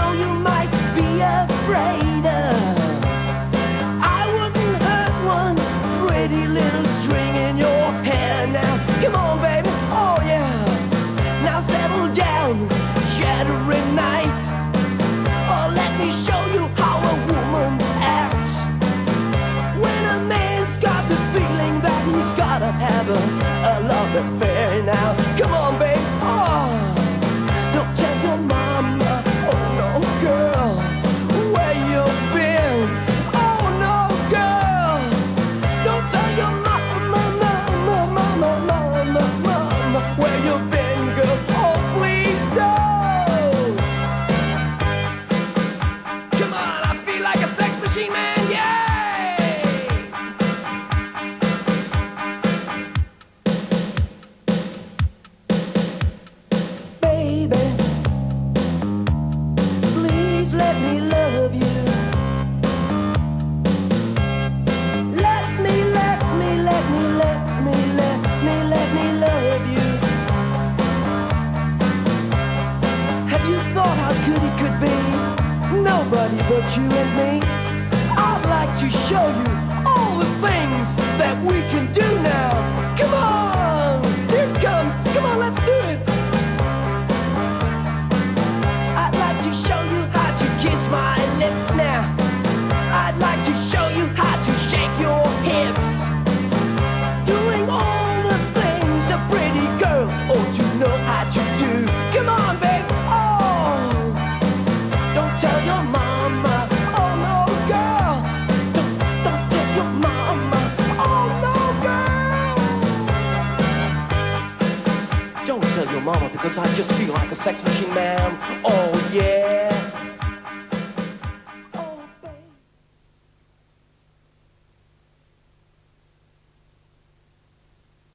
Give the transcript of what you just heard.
know you might be afraid of. I wouldn't hurt one pretty little string in your hair now. Come on, baby, oh yeah. Now settle down, shattering night. Oh, let me show you how a woman acts. When a man's got the feeling that he's gotta have a love affair now. Come on, babe, oh, don't tell your mama, oh no, girl, where you been, oh no, girl, don't tell your mama, where you been, girl, oh please don't. Come on, I feel like a sex machine, man, yay! Baby, please let me love you. Let me love you. Have you thought how good it could be? Nobody but you and me. I'd like to show you all the things that we can do now. Come on, here it comes. Come on, let's do it. I'd like to show you how to kiss my lips now. I'd like to show you how to shake your hips. Doing all the things a pretty girl ought to know how to do. Come on, babe, oh, don't tell your mama, oh no, girl. Don't tell your mama, oh no, girl. Don't tell your mama because I just feel like a sex machine, man.